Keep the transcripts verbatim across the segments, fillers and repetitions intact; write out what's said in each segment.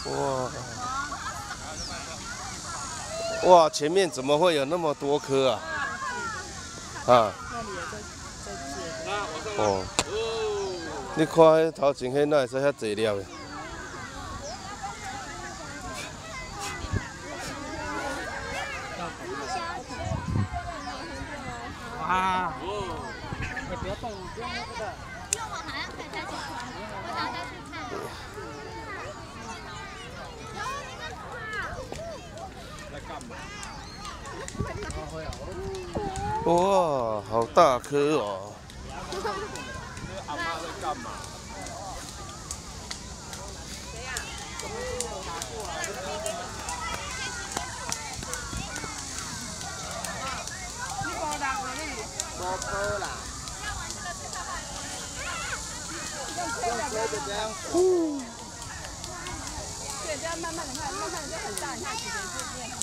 哇哇，前面怎么会有那么多颗啊？啊？哦，你看迄头前迄哪会使遐济粒的？ 哇！你不要动，不用那个。 因为我好像可以再去看，我想再去看。 在干嘛？ 哇，好大颗哦！ 阿妈在干嘛？谁呀？你包大个哩？包包啦。用车就这样。呼。对，这样慢慢的看，慢慢的就很大，你看几根这边。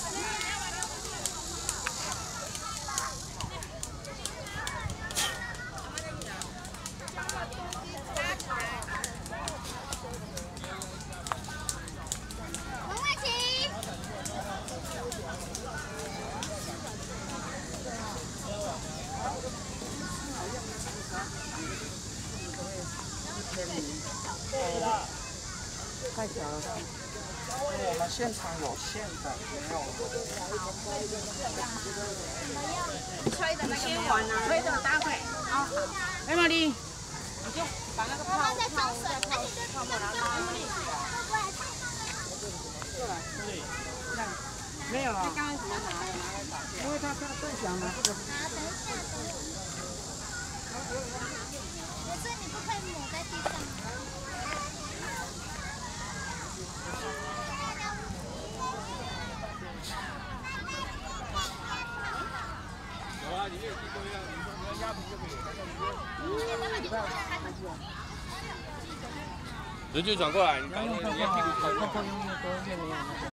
太小了，我们现场有限的，没有。吹的那个先完啊，吹的待会。好好。哎，玛丽，你就把那个泡泡再泡泡沫拿拉。过来，对，看，没有了。刚刚怎么拿的？因为他他在想拿这个。拿，等一下，等一下。可是你不可以抹在地上。有啊，里面有地沟样，你说你要压平就可以了。人就转过来，你把你的屁股转过来。